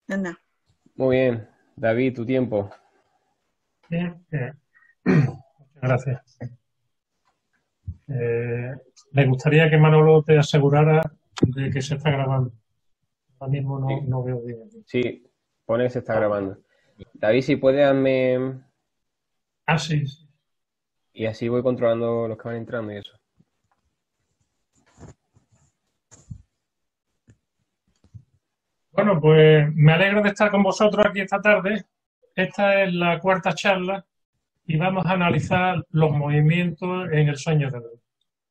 Anda. Muy bien, David, tu tiempo. Bien, muchas gracias. Me gustaría que Manolo te asegurara de que se está grabando. Ahora mismo Sí, no veo bien. sí, pone que se está grabando. David, si puede, hazme... Ah, sí, sí. Y así voy controlando los que van entrando y eso. Bueno, pues me alegro de estar con vosotros aquí esta tarde. Esta es la cuarta charla y vamos a analizar los movimientos en el sueño de Dios.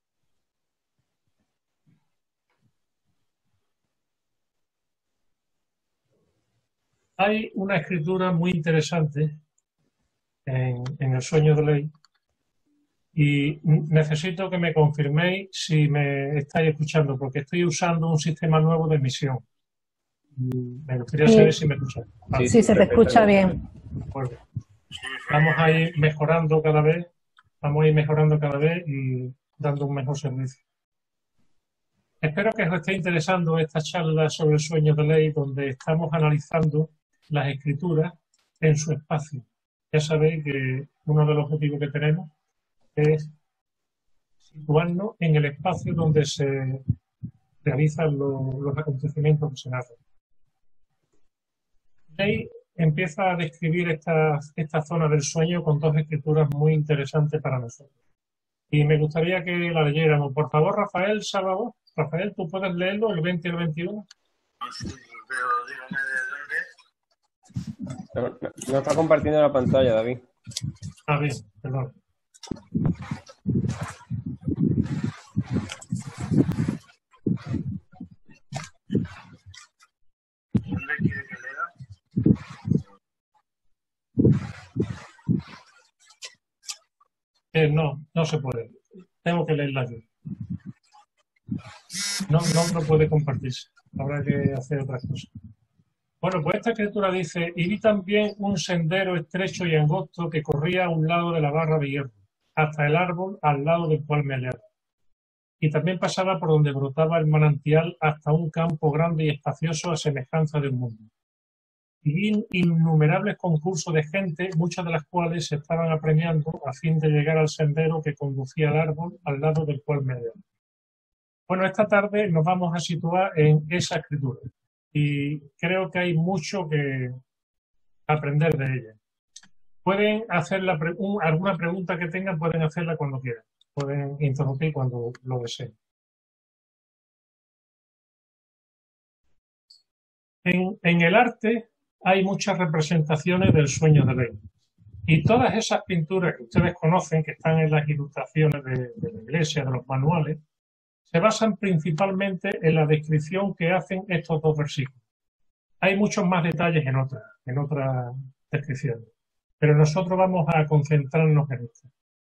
Hay una escritura muy interesante en el sueño de ley y necesito que me confirméis si me estáis escuchando, porque estoy usando un sistema nuevo de emisión. Me gustaría saber Sí, si me escuchan. Sí, Vale, sí, sí, se te escucha perfectamente. bien. de acuerdo. Vamos a ir mejorando cada vez, vamos a ir mejorando cada vez y dando un mejor servicio. Espero que os esté interesando esta charla sobre el sueño de ley, donde estamos analizando las escrituras en su espacio. Ya sabéis que uno de los objetivos que tenemos es situarnos en el espacio donde se realizan los acontecimientos que se narran. Ley empieza a describir esta zona del sueño con dos escrituras muy interesantes para nosotros. Y me gustaría que la leyéramos. Por favor, Rafael Salvador. Rafael, ¿tú puedes leerlo, el 20 y el 21? Sí, pero dígame de No está compartiendo la pantalla, David. Ah, bien, perdón. dónde quiere que lea. No se puede. Tengo que leerla yo. No puede compartirse. Habrá que hacer otras cosas. Bueno, pues esta escritura dice, y vi también un sendero estrecho y angosto que corría a un lado de la barra de hierro, hasta el árbol al lado del cual me hallaba. Y también pasaba por donde brotaba el manantial hasta un campo grande y espacioso a semejanza de un mundo. Y vi innumerables concursos de gente, muchas de las cuales se estaban apremiando a fin de llegar al sendero que conducía al árbol al lado del cual me hallaba. Bueno, esta tarde nos vamos a situar en esa escritura y creo que hay mucho que aprender de ella. Pueden hacer alguna pregunta que tengan, pueden hacerla cuando quieran. Pueden interrumpir cuando lo deseen. En el arte hay muchas representaciones del sueño de Ley. Y todas esas pinturas que ustedes conocen, que están en las ilustraciones de la iglesia, de los manuales, se basan principalmente en la descripción que hacen estos dos versículos. Hay muchos más detalles en otras descripciones, pero nosotros vamos a concentrarnos en esto.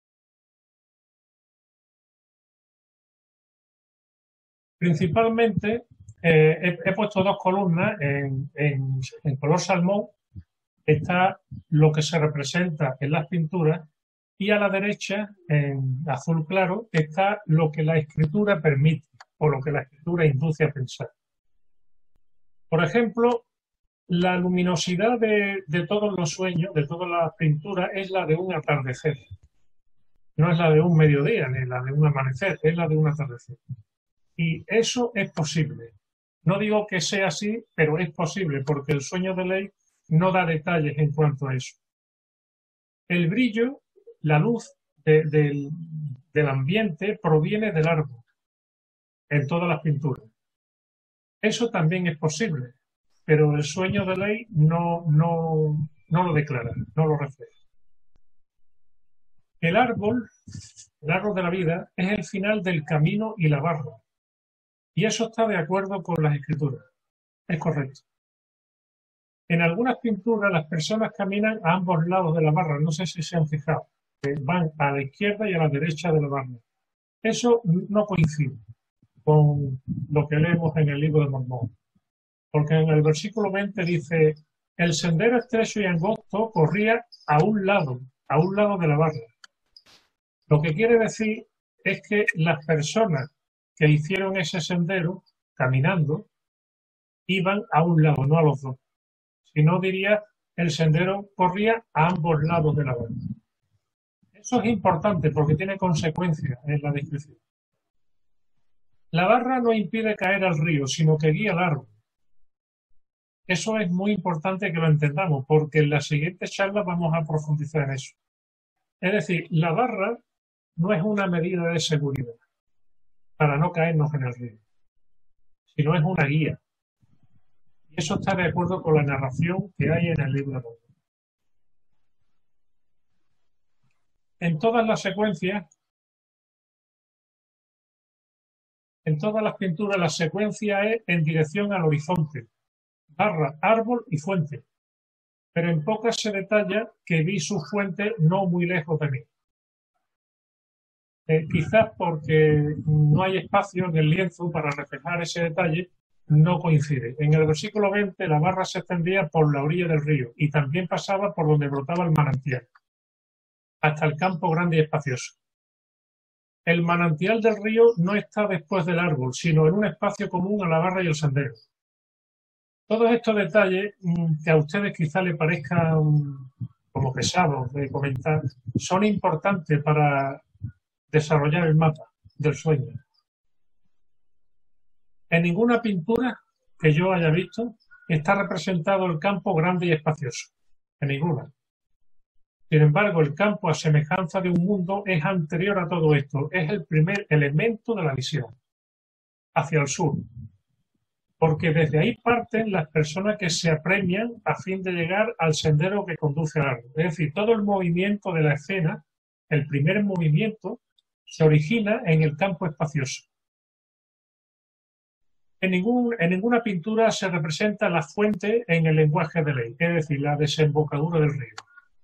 Principalmente he puesto dos columnas en color salmón. Está lo que se representa en las pinturas y a la derecha, en azul claro, está lo que la escritura permite o lo que la escritura induce a pensar. Por ejemplo, la luminosidad de todos los sueños, de todas las pinturas, es la de un atardecer. No es la de un mediodía ni la de un amanecer, es la de un atardecer. Y eso es posible. No digo que sea así, pero es posible porque el sueño de ley no da detalles en cuanto a eso. El brillo, la luz del ambiente proviene del árbol en todas las pinturas. Eso también es posible, pero el sueño de ley no lo declara, no lo refleja. El árbol, el árbol de la vida, es el final del camino y la barra. Y eso está de acuerdo con las escrituras. Es correcto. En algunas pinturas las personas caminan a ambos lados de la barra, no sé si se han fijado, que van a la izquierda y a la derecha de la barra. Eso no coincide con lo que leemos en el libro de Mormón, porque en el versículo 20 dice, el sendero estrecho y angosto corría a un lado de la barra. Lo que quiere decir es que las personas que hicieron ese sendero caminando iban a un lado, no a los dos. Si no, diría el sendero corría a ambos lados de la barra. Eso es importante porque tiene consecuencias en la descripción. La barra no impide caer al río, sino que guía al árbol. Eso es muy importante que lo entendamos, porque en la siguiente charla vamos a profundizar en eso. Es decir, la barra no es una medida de seguridad para no caernos en el río, sino es una guía. Y eso está de acuerdo con la narración que hay en el libro de Mormón. En todas las secuencias, en todas las pinturas, la secuencia es en dirección al horizonte, barra, árbol y fuente. Pero en pocas se detalla que vi su fuente no muy lejos de mí. Quizás porque no hay espacio en el lienzo para reflejar ese detalle, no coincide. En el versículo 20 la barra se extendía por la orilla del río y también pasaba por donde brotaba el manantial, hasta el campo grande y espacioso. El manantial del río no está después del árbol, sino en un espacio común a la barra y el sendero. Todos estos detalles, que a ustedes quizá les parezcan como pesados de comentar, son importantes para desarrollar el mapa del sueño. En ninguna pintura que yo haya visto está representado el campo grande y espacioso. En ninguna. Sin embargo, el campo, a semejanza de un mundo, es anterior a todo esto. Es el primer elemento de la visión, hacia el sur. Porque desde ahí parten las personas que se apremian a fin de llegar al sendero que conduce al árbol. Es decir, todo el movimiento de la escena, el primer movimiento, se origina en el campo espacioso. En ninguna pintura se representa la fuente en el lenguaje de ley, es decir, la desembocadura del río.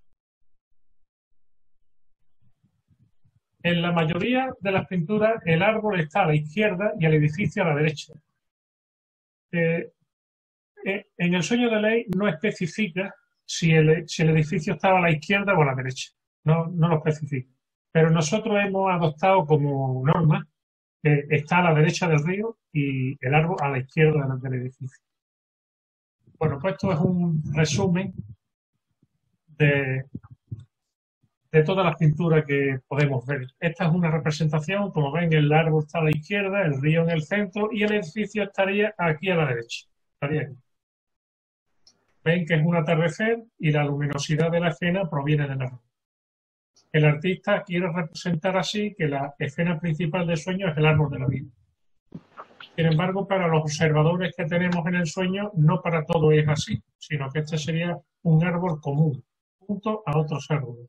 En la mayoría de las pinturas, el árbol está a la izquierda y el edificio a la derecha. En el sueño de ley no especifica si el edificio estaba a la izquierda o a la derecha. No lo especifica. Pero nosotros hemos adoptado como norma que está a la derecha del río y el árbol a la izquierda del edificio. Bueno, pues esto es un resumen de todas las pinturas que podemos ver. Esta es una representación, como ven, el árbol está a la izquierda, el río en el centro y el edificio estaría aquí a la derecha. Estaría aquí. Ven que es un atardecer y la luminosidad de la escena proviene del árbol. El artista quiere representar así que la escena principal del sueño es el árbol de la vida. Sin embargo, para los observadores que tenemos en el sueño, no para todo es así, sino que este sería un árbol común, junto a otros árboles.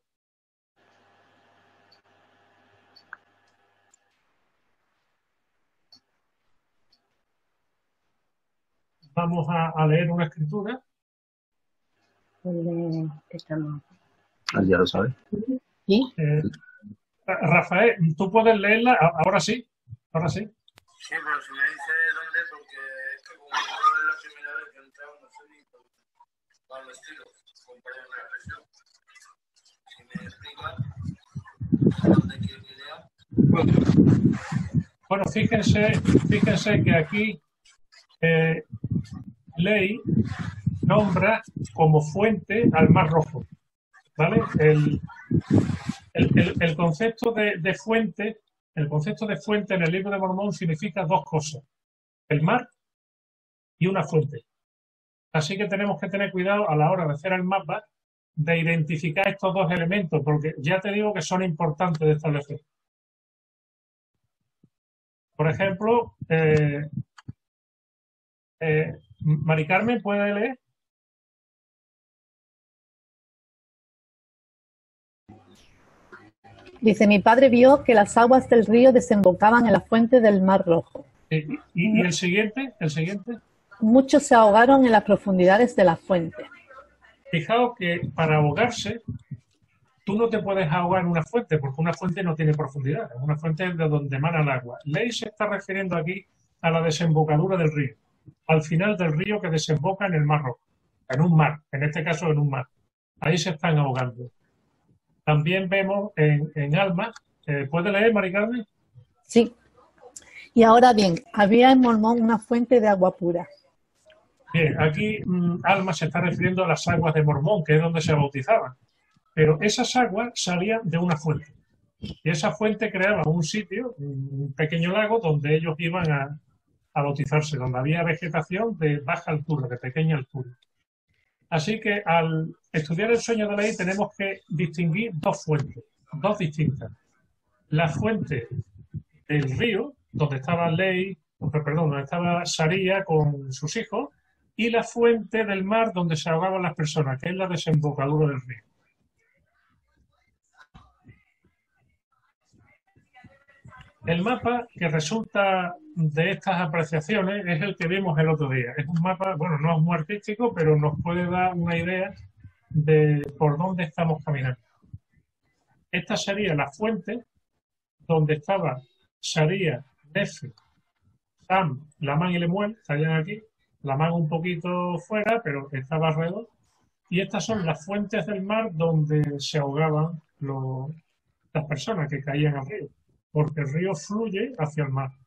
Vamos a leer una escritura. Ya lo sabes. ¿Sí? Rafael, ¿tú puedes leerla? Ahora sí, ahora sí. Sí, pero si me dice dónde, porque es que como no es la primera vez que entramos, no sé ni cuál estilo, compañero de la presión. Si me explica dónde quiere que lea. Bueno, fíjense que aquí Ley nombra como fuente al Mar Rojo, ¿vale? El concepto de fuente, en el libro de Mormón significa dos cosas: el mar y una fuente. Así que tenemos que tener cuidado a la hora de hacer el mapa de identificar estos dos elementos, porque ya te digo que son importantes de establecer. Por ejemplo, Mari Carmen, ¿puede leer? Dice, mi padre vio que las aguas del río desembocaban en la fuente del Mar Rojo. ¿Y el siguiente? ¿El siguiente? Muchos se ahogaron en las profundidades de la fuente. Fijaos que para ahogarse, tú no te puedes ahogar en una fuente, porque una fuente no tiene profundidad. Una fuente es de donde emana el agua. Ley se está refiriendo aquí a la desembocadura del río, al final del río que desemboca en el Mar Rojo, en un mar, en este caso en un mar. Ahí se están ahogando. También vemos en Alma, ¿puede leer, Mari Carmen? Sí. Y ahora bien, había en Mormón una fuente de agua pura. Bien, aquí Alma se está refiriendo a las aguas de Mormón, que es donde se bautizaban. Pero esas aguas salían de una fuente. Y esa fuente creaba un sitio, un pequeño lago, donde ellos iban a bautizarse, donde había vegetación de baja altura, de pequeña altura. Así que al estudiar el sueño de Ley tenemos que distinguir dos fuentes, dos distintas. La fuente del río, donde estaba donde estaba Saría con sus hijos, y la fuente del mar donde se ahogaban las personas, que es la desembocadura del río. El mapa que resulta de estas apreciaciones es el que vimos el otro día. Es un mapa, bueno, no es muy artístico, pero nos puede dar una idea de por dónde estamos caminando. Esta sería la fuente donde estaba Saría, Nefi, Sam, Lamán y Lemuel, estarían aquí. Lamán un poquito fuera, pero estaba alrededor. Y estas son las fuentes del mar donde se ahogaban las personas que caían al río, porque el río fluye hacia el mar.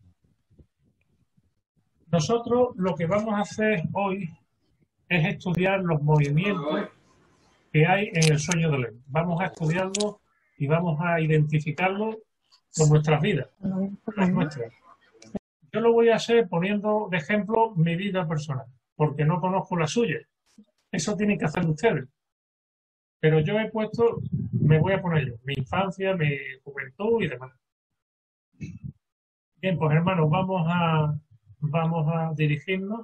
Nosotros lo que vamos a hacer hoy es estudiar los movimientos que hay en el sueño de Ley. Vamos a estudiarlo y vamos a identificarlo con nuestras vidas, las nuestras. Yo lo voy a hacer poniendo de ejemplo mi vida personal, porque no conozco la suya. Eso tienen que hacer ustedes. Pero yo me voy a poner yo, mi infancia, mi juventud y demás. Bien, pues hermanos, vamos a dirigirnos.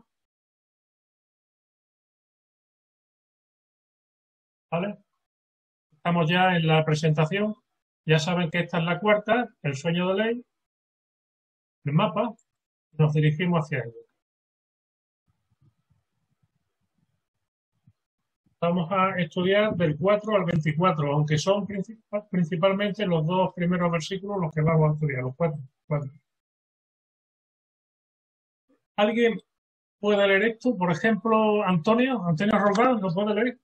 ¿Vale? Estamos ya en la presentación. Ya saben que esta es la cuarta, el sueño de Ley, el mapa. Nos dirigimos hacia ello. Vamos a estudiar del 4 al 24, aunque son principalmente los dos primeros versículos los que vamos a estudiar, los cuatro. ¿Alguien puede leer esto? Por ejemplo, Antonio Roldán, ¿lo puede leer?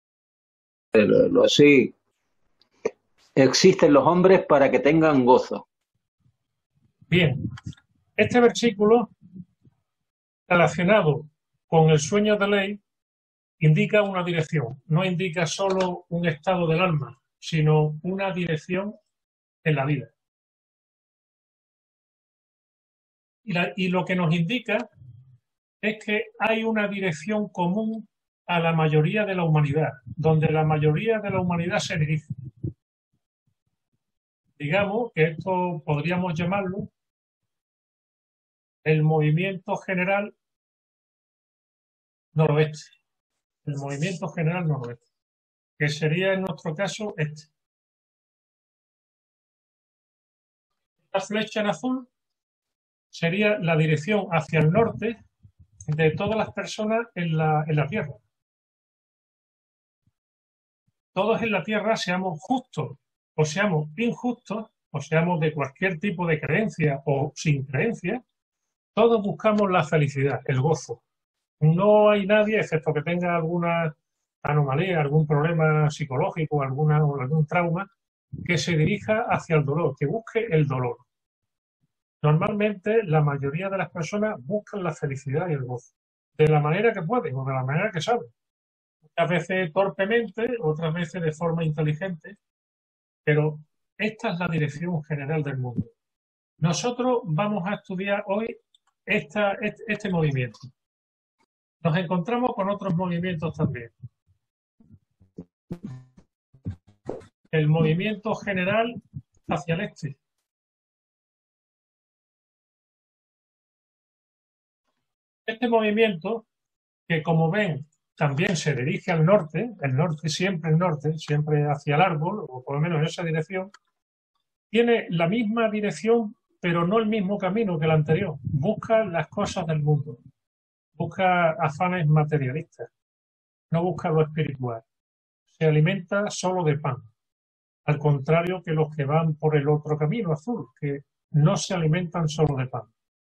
Sí. Existen los hombres para que tengan gozo. Bien. Este versículo, relacionado con el sueño de Ley, indica una dirección. No indica solo un estado del alma, sino una dirección en la vida. Y lo que nos indica es que hay una dirección común a la mayoría de la humanidad, donde la mayoría de la humanidad se dirige. Digamos que esto podríamos llamarlo el movimiento general noroeste. El movimiento general noroeste, que sería en nuestro caso este. Esta flecha en azul sería la dirección hacia el norte de todas las personas en la Tierra. Todos en la Tierra, seamos justos o seamos injustos, o seamos de cualquier tipo de creencia o sin creencia, todos buscamos la felicidad, el gozo. No hay nadie, excepto que tenga alguna anomalía, algún problema psicológico, algún trauma, que se dirija hacia el dolor, que busque el dolor. Normalmente, la mayoría de las personas buscan la felicidad y el gozo, de la manera que pueden o de la manera que saben. Muchas veces torpemente, otras veces de forma inteligente, pero esta es la dirección general del mundo. Nosotros vamos a estudiar hoy este movimiento. Nos encontramos con otros movimientos también. El movimiento general hacia el este. Este movimiento, que como ven, también se dirige al norte, siempre hacia el árbol, o por lo menos en esa dirección, tiene la misma dirección, pero no el mismo camino que el anterior. Busca las cosas del mundo. Busca afanes materialistas, no busca lo espiritual. Se alimenta solo de pan, al contrario que los que van por el otro camino azul, que no se alimentan solo de pan.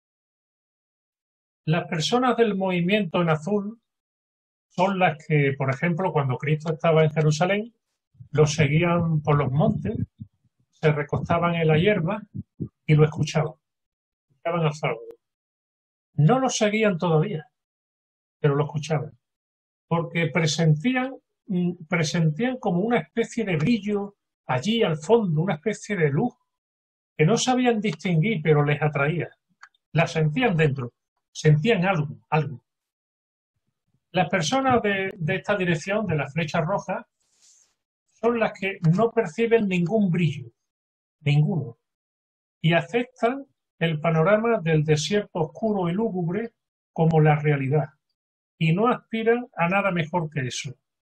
Las personas del movimiento en azul son las que, por ejemplo, cuando Cristo estaba en Jerusalén, lo seguían por los montes, se recostaban en la hierba y lo escuchaban al Salvador. No lo seguían todavía. pero lo escuchaban, porque presentían como una especie de brillo allí al fondo, una especie de luz que no sabían distinguir, pero les atraía. La sentían dentro, sentían algo. Las personas de esta dirección, de la flecha roja, son las que no perciben ningún brillo, ninguno, y aceptan el panorama del desierto oscuro y lúgubre como la realidad, y no aspiran a nada mejor que eso.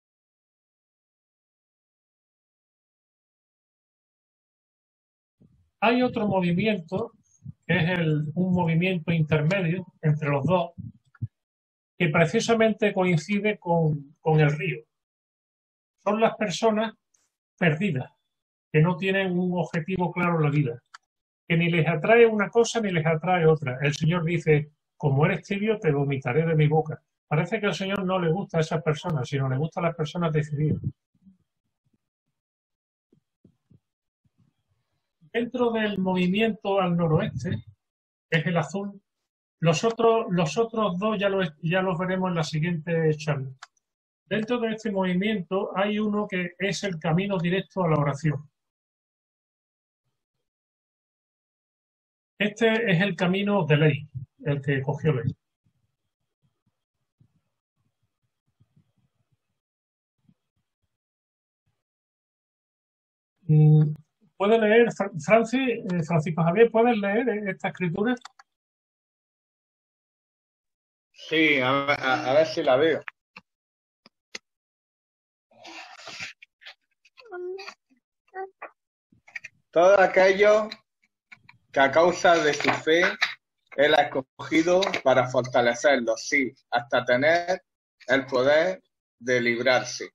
Hay otro movimiento, que es un movimiento intermedio entre los dos, que precisamente coincide con el río. Son las personas perdidas, que no tienen un objetivo claro en la vida, que ni les atrae una cosa ni les atrae otra. El Señor dice, como eres tibio, te vomitaré de mi boca. Parece que al Señor no le gusta a esas personas, sino le gustan las personas decididas. Dentro del movimiento al noroeste, que es el azul, los otros dos ya los veremos en la siguiente charla. Dentro de este movimiento hay uno que es el camino directo a la oración. Este es el camino de ley, el que cogió ley. ¿Puede leer, Francisco Javier, puedes leer esta escritura? Sí, a ver si la veo. Todo aquello que a causa de su fe Él ha escogido para fortalecerlo, sí, hasta tener el poder de librarse.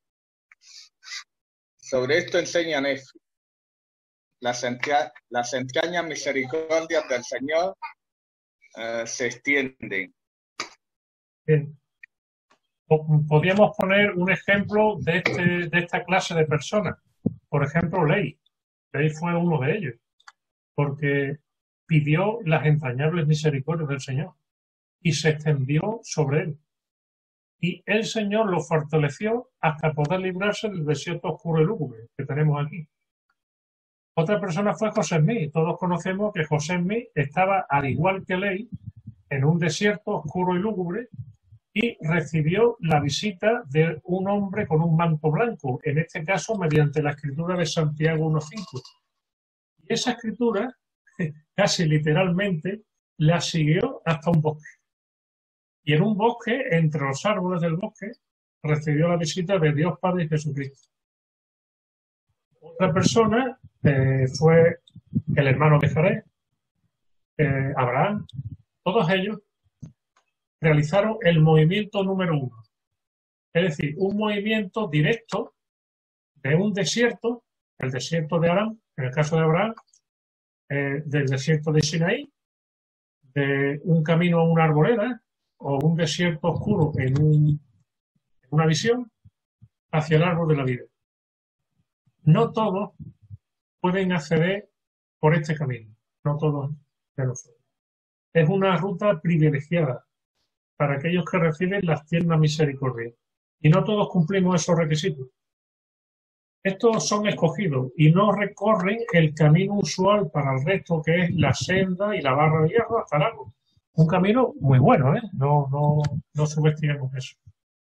Sobre esto enseña Nefi. Las entrañas misericordias del Señor se extienden. Bien. Podríamos poner un ejemplo de esta clase de personas. Por ejemplo, Ley. Ley fue uno de ellos, porque pidió las entrañables misericordias del Señor y se extendió sobre él. Y el Señor lo fortaleció hasta poder librarse del desierto oscuro y lúgubre que tenemos aquí. Otra persona fue José Smith. Todos conocemos que José Smith estaba, al igual que Ley, en un desierto oscuro y lúgubre y recibió la visita de un hombre con un manto blanco, en este caso mediante la escritura de Santiago 1.5. Y esa escritura, casi literalmente, la siguió hasta un bosque. Y en un bosque, entre los árboles del bosque, recibió la visita de Dios Padre y Jesucristo. Otra persona fue el hermano de Jared, Abraham. Todos ellos realizaron el movimiento número 1. Es decir, un movimiento directo de un desierto, el desierto de Aram, en el caso de Abraham, del desierto de Sinaí, de un camino a una arboleda o un desierto oscuro en una visión hacia el árbol de la vida. No todos pueden acceder por este camino, no todos de nosotros. Es una ruta privilegiada para aquellos que reciben las tiernas misericordias. Y no todos cumplimos esos requisitos. Estos son escogidos y no recorren el camino usual para el resto, que es la senda y la barra de hierro hasta el árbol. Un camino muy bueno, ¿eh? No subestimemos eso.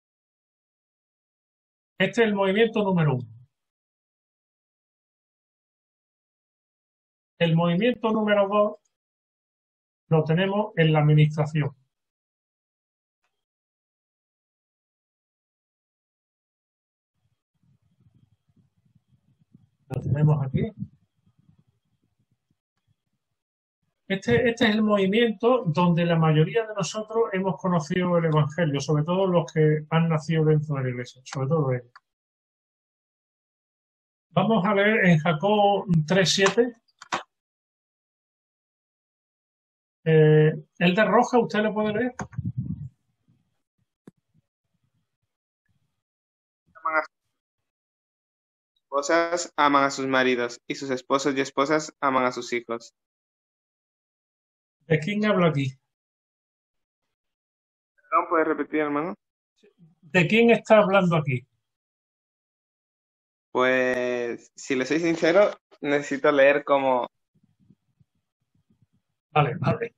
Este es el movimiento número 1. El movimiento número 2 lo tenemos en la administración. Lo tenemos aquí. Este es el movimiento donde la mayoría de nosotros hemos conocido el Evangelio, sobre todo los que han nacido dentro de la Iglesia, sobre todo ellos. Vamos a leer en Jacob 3.7. El de roja, ¿usted le puede leer? Esposas aman a sus maridos y sus esposos y esposas aman a sus hijos. ¿De quién habla aquí? Perdón, ¿puedes repetir, hermano? ¿De quién está hablando aquí? Pues, si le soy sincero, necesito leer como... Vale, vale.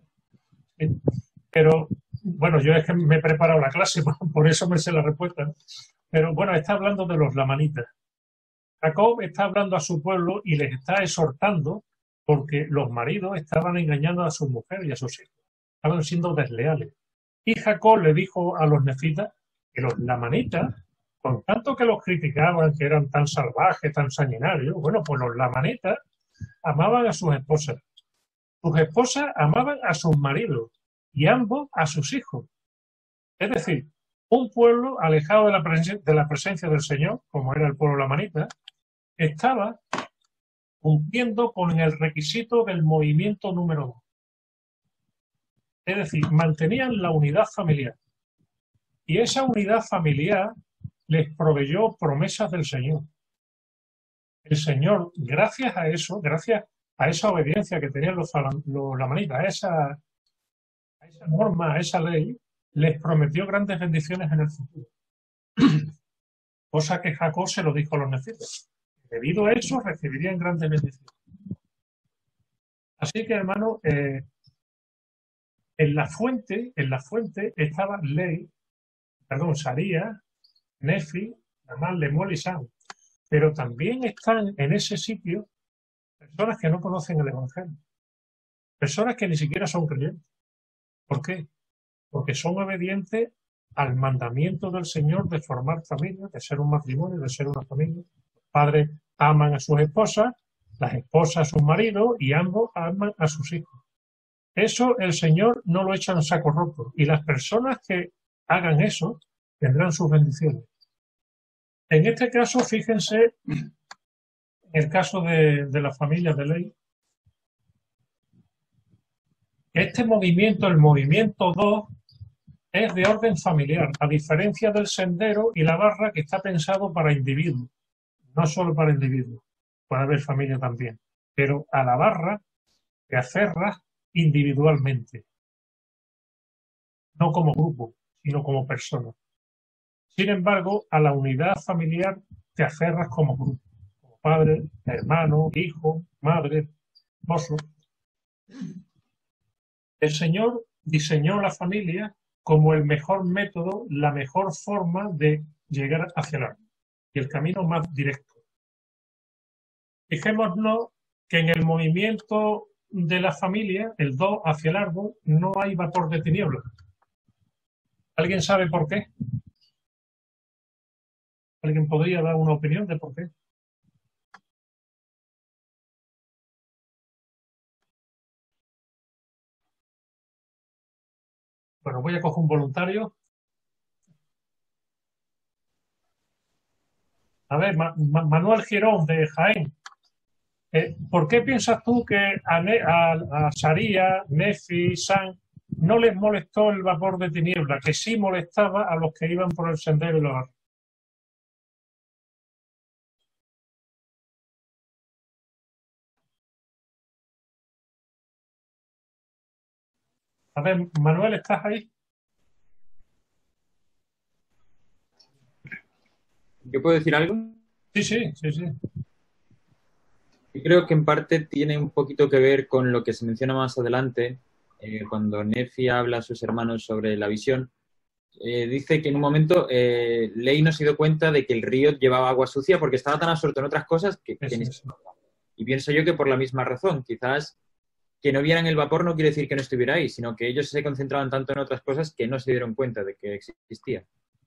Pero, bueno, yo es que me he preparado la clase, por eso me sé la respuesta. Pero, bueno, está hablando de los lamanitas. Jacob está hablando a su pueblo y les está exhortando porque los maridos estaban engañando a sus mujeres y a sus hijos. Estaban siendo desleales. Y Jacob le dijo a los nefitas que los lamanitas, con tanto que los criticaban, que eran tan salvajes, tan sanguinarios, bueno, pues los lamanitas amaban a sus esposas. Sus esposas amaban a sus maridos y ambos a sus hijos. Es decir, un pueblo alejado de la presencia del Señor, como era el pueblo lamanita, estaba cumpliendo con el requisito del movimiento número 2. Es decir, mantenían la unidad familiar. Y esa unidad familiar les proveyó promesas del Señor. El Señor, gracias a eso, gracias a esa obediencia que tenían los lamanitas, a esa norma, a esa ley, les prometió grandes bendiciones en el futuro. Cosa que Jacob se lo dijo a los nefitas. Debido a eso recibirían grandes bendiciones. Así que, hermano, en la fuente estaba Saría, Nefi, Namán, Lemuel y Sam. Pero también están en ese sitio personas que no conocen el Evangelio. Personas que ni siquiera son creyentes. ¿Por qué? Porque son obedientes al mandamiento del Señor de formar familia, de ser un matrimonio, de ser una familia. Los padres aman a sus esposas, las esposas a sus maridos y ambos aman a sus hijos. Eso el Señor no lo echa en saco roto. Y las personas que hagan eso tendrán sus bendiciones. En este caso, fíjense, en el caso de la familia de Ley, este movimiento, el movimiento 2, es de orden familiar, a diferencia del sendero y la barra que está pensado para individuos, no solo para individuos, puede haber familia también, pero a la barra te aferras individualmente, no como grupo, sino como persona. Sin embargo, a la unidad familiar te aferras como grupo, como padre, hermano, hijo, madre, esposo. El Señor diseñó la familia como el mejor método, la mejor forma de llegar hacia el árbol y el camino más directo. Fijémonos que en el movimiento de la familia, el 2 hacia el árbol, no hay vapor de tinieblas. ¿Alguien sabe por qué? ¿Alguien podría dar una opinión de por qué? Bueno, voy a coger un voluntario. A ver, Manuel Girón, de Jaén. ¿Por qué piensas tú que a Saría, Nefi, San, no les molestó el vapor de tiniebla, que sí molestaba a los que iban por el sendero y los árboles? A ver, Manuel, ¿estás ahí? ¿Yo puedo decir algo? Sí. Yo creo que en parte tiene un poquito que ver con lo que se menciona más adelante, cuando Nefi habla a sus hermanos sobre la visión. Dice que en un momento Ley no se dio cuenta de que el río llevaba agua sucia porque estaba tan absorto en otras cosas que ni se notaba. Y pienso yo que por la misma razón, quizás que no vieran el vapor no quiere decir que no estuviera ahí, sino que ellos se concentraban tanto en otras cosas que no se dieron cuenta de que existía.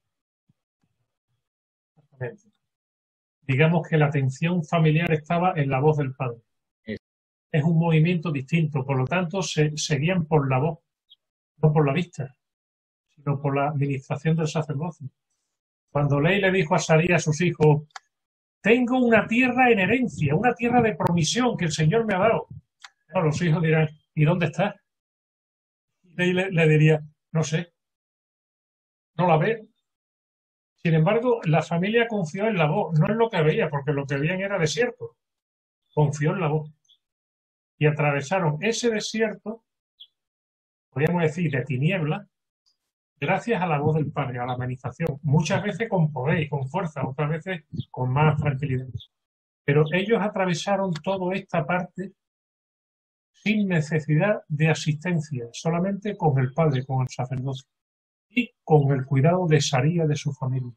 Digamos que la atención familiar estaba en la voz del padre. Es un movimiento distinto, por lo tanto se seguían por la voz, no por la vista, sino por la administración del sacerdocio. Cuando Ley le dijo a Saría a sus hijos, tengo una tierra en herencia, una tierra de promisión que el Señor me ha dado. Bueno, los hijos dirán, ¿y dónde está? Ley le diría, no sé, no la veo. Sin embargo, la familia confió en la voz, no en lo que veía, porque lo que veían era desierto. Confió en la voz. Y atravesaron ese desierto, podríamos decir, de tinieblas, gracias a la voz del Padre, a la amenización, muchas veces con poder y con fuerza, otras veces con más tranquilidad. Pero ellos atravesaron toda esta parte sin necesidad de asistencia, solamente con el Padre, con el sacerdote y con el cuidado de Saría de su familia.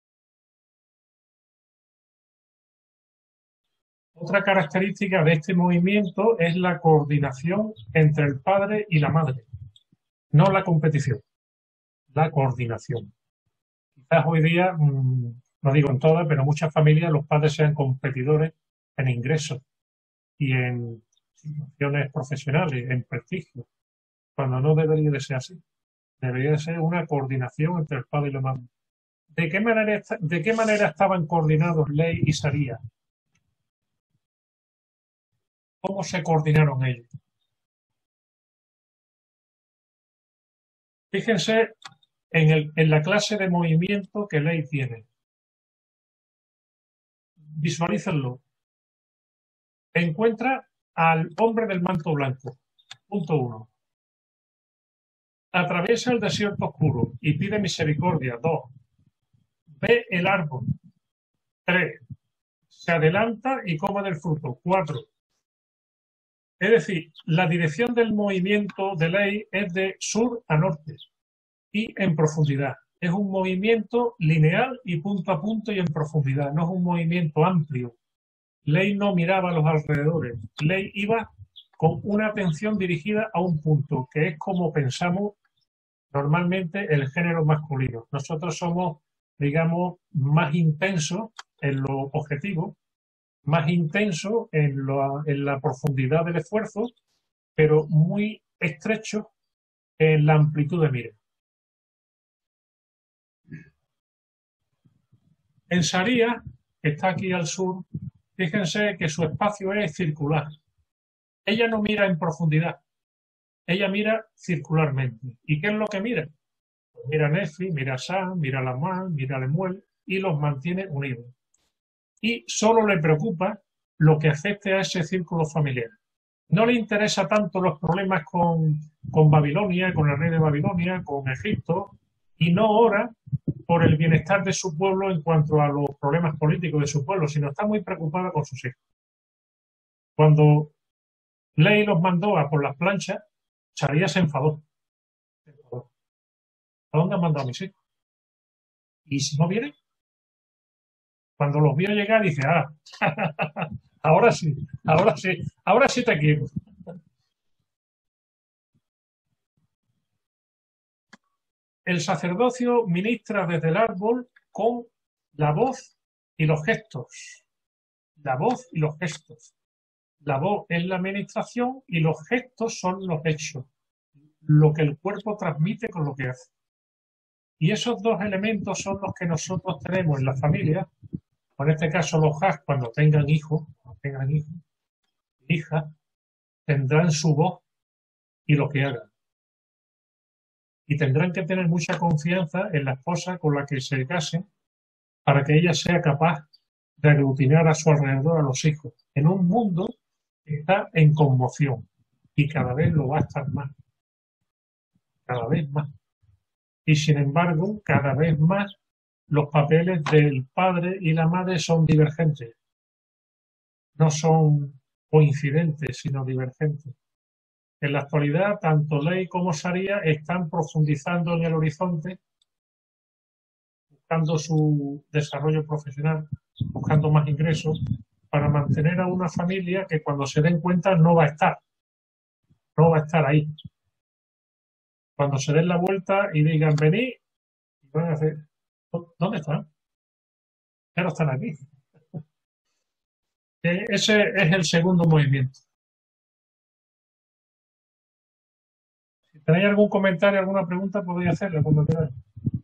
Otra característica de este movimiento es la coordinación entre el padre y la madre, no la competición, la coordinación. Quizás hoy día, no digo en todas, pero en muchas familias los padres sean competidores en ingresos y en situaciones profesionales, en prestigio, cuando no debería de ser así. Debería de ser una coordinación entre el padre y la madre. ¿De qué manera estaban coordinados Ley y Saría? ¿Cómo se coordinaron ellos? Fíjense en la clase de movimiento que Ley tiene. Visualícenlo. Encuentra al hombre del manto blanco. Punto 1. Atraviesa el desierto oscuro y pide misericordia. 2. Ve el árbol. 3. Se adelanta y come del fruto. 4. Es decir, la dirección del movimiento de Ley es de sur a norte y en profundidad. Es un movimiento lineal y punto a punto y en profundidad. No es un movimiento amplio. Ley no miraba a los alrededores. Ley iba con una atención dirigida a un punto, que es como pensamos normalmente el género masculino. Nosotros somos, digamos, más intensos en lo objetivo, más intenso en la profundidad del esfuerzo, pero muy estrecho en la amplitud de mira. En Saría, que está aquí al sur, fíjense que su espacio es circular. Ella no mira en profundidad, ella mira circularmente. ¿Y qué es lo que mira? Pues mira a Nefi, mira a Sam, mira a Lamán, mira a Lemuel y los mantiene unidos. Y solo le preocupa lo que afecte a ese círculo familiar. No le interesa tanto los problemas con Babilonia, con el rey de Babilonia, con Egipto, y no ora por el bienestar de su pueblo en cuanto a los problemas políticos de su pueblo, sino está muy preocupada con sus hijos. Cuando Ley los mandó a por las planchas, Saría se enfadó. ¿A dónde han mandado a mis hijos? ¿Y si no vienen? Cuando los vio llegar, dice, ahora sí te quiero. El sacerdocio ministra desde el árbol con la voz y los gestos. La voz y los gestos. La voz es la administración y los gestos son los hechos. Lo que el cuerpo transmite con lo que hace. Y esos dos elementos son los que nosotros tenemos en la familia. En este caso los hijas, cuando tengan hijos, hijas, tendrán su voz y lo que hagan. Y tendrán que tener mucha confianza en la esposa con la que se casen para que ella sea capaz de aglutinar a su alrededor a los hijos. En un mundo que está en conmoción y cada vez lo va a estar más. Cada vez más. Y sin embargo, cada vez más los papeles del padre y la madre son divergentes. No son coincidentes, sino divergentes. En la actualidad, tanto Ley como Saría están profundizando en el horizonte, buscando su desarrollo profesional, buscando más ingresos, para mantener a una familia que cuando se den cuenta no va a estar ahí. Cuando se den la vuelta y digan, venid, y van a hacer, ¿dónde están? Ya no están aquí. Ese es el segundo movimiento. Si tenéis algún comentario, alguna pregunta, podéis hacerla cuando queráis.